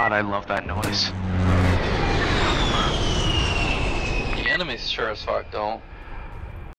God, I love that noise. The enemies sure as fuck don't.